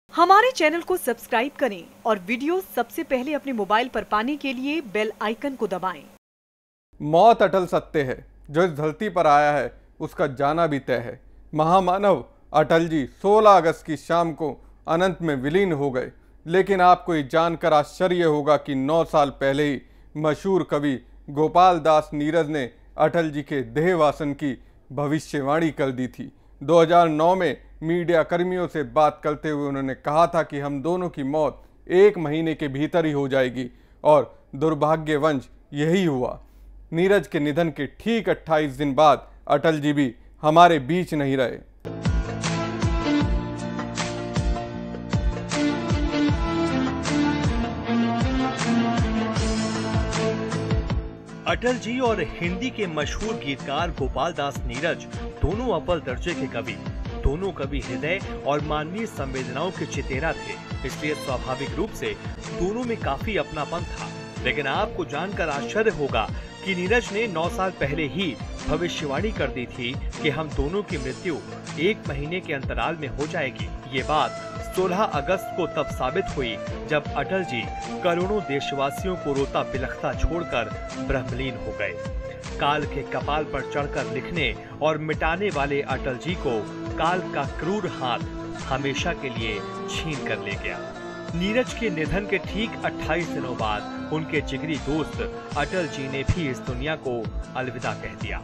हमारे चैनल को सब्सक्राइब करें और वीडियो सबसे पहले अपने मोबाइल पर पाने के लिए बेल आइकन को दबाएं। मौत अटल सत्य है, जो इस धरती पर आया है उसका जाना भी तय है। महामानव अटल जी 16 अगस्त की शाम को अनंत में विलीन हो गए। लेकिन आपको ये जानकर आश्चर्य होगा कि 9 साल पहले ही मशहूर कवि गोपाल दास नीरज ने अटल जी के देहवासन की भविष्यवाणी कर दी थी। 2009 में मीडिया कर्मियों से बात करते हुए उन्होंने कहा था कि हम दोनों की मौत 1 महीने के भीतर ही हो जाएगी, और दुर्भाग्यवश यही हुआ। नीरज के निधन के ठीक 28 दिन बाद अटल जी भी हमारे बीच नहीं रहे। अटल जी और हिंदी के मशहूर गीतकार गोपाल दास नीरज दोनों अव्वल दर्जे के कवि, दोनों कवि हृदय और मानवीय संवेदनाओं के चितेरा थे। इसलिए स्वाभाविक रूप से दोनों में काफी अपनापन था। लेकिन आपको जानकर आश्चर्य होगा कि नीरज ने 9 साल पहले ही भविष्यवाणी कर दी थी कि हम दोनों की मृत्यु 1 महीने के अंतराल में हो जाएगी। ये बात 16 अगस्त को तब साबित हुई जब अटल जी करोड़ों देशवासियों को रोता बिलखता छोड़कर ब्रह्मलीन हो गए। काल के कपाल पर चढ़कर लिखने और मिटाने वाले अटल जी को काल का क्रूर हाथ हमेशा के लिए छीन कर ले गया। नीरज के निधन के ठीक 28 दिनों बाद उनके जिगरी दोस्त अटल जी ने भी इस दुनिया को अलविदा कह दिया।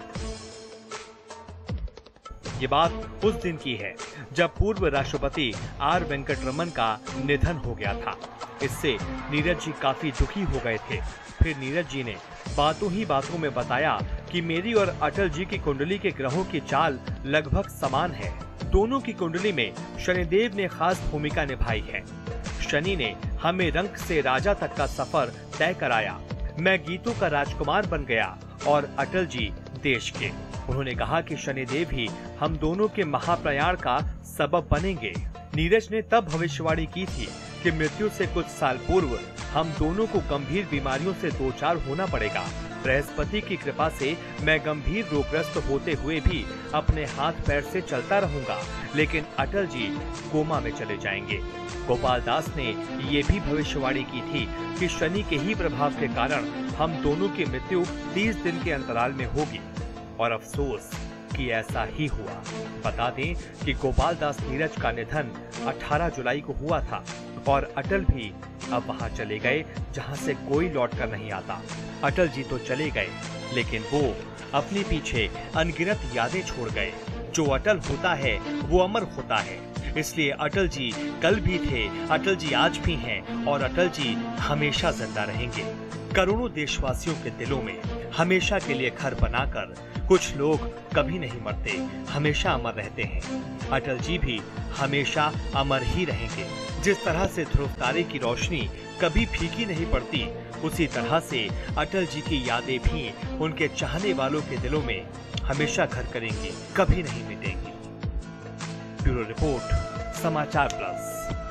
ये बात उस दिन की है जब पूर्व राष्ट्रपति आर वेंकटरमन का निधन हो गया था। इससे नीरज जी काफी दुखी हो गए थे। फिर नीरज जी ने बातों ही बातों में बताया कि मेरी और अटल जी की कुंडली के ग्रहों की चाल लगभग समान है। दोनों की कुंडली में शनिदेव ने खास भूमिका निभाई है। शनि ने हमें रंक से राजा तक का सफर तय कराया। मैं गीतों का राजकुमार बन गया और अटल जी देश के। उन्होंने कहा कि शनिदेव ही हम दोनों के महाप्रयाण का सबब बनेंगे। नीरज ने तब भविष्यवाणी की थी कि मृत्यु से कुछ साल पूर्व हम दोनों को गंभीर बीमारियों से दो चार होना पड़ेगा। बृहस्पति की कृपा से मैं गंभीर रोगग्रस्त होते हुए भी अपने हाथ पैर से चलता रहूंगा, लेकिन अटल जी कोमा में चले जाएंगे। गोपाल दास ने ये भी भविष्यवाणी की थी कि शनि के ही प्रभाव के कारण हम दोनों की मृत्यु 30 दिन के अंतराल में होगी, और अफसोस कि ऐसा ही हुआ। बता दें कि गोपाल दास नीरज का निधन 18 जुलाई को हुआ था, और अटल भी अब वहां चले गए जहां से कोई लौटकर नहीं आता। अटल जी तो चले गए, लेकिन वो अपने पीछे अनगिनत यादें छोड़ गए। जो अटल होता है वो अमर होता है। इसलिए अटल जी कल भी थे, अटल जी आज भी हैं, और अटल जी हमेशा जिंदा रहेंगे। करोड़ों देशवासियों के दिलों में हमेशा के लिए घर बनाकर कुछ लोग कभी नहीं मरते, हमेशा अमर रहते हैं। अटल जी भी हमेशा अमर ही रहेंगे। जिस तरह से ध्रुव तारे की रोशनी कभी फीकी नहीं पड़ती, उसी तरह से अटल जी की यादें भी उनके चाहने वालों के दिलों में हमेशा घर करेंगी, कभी नहीं मिटेंगी। Bureau report, Samachar plus.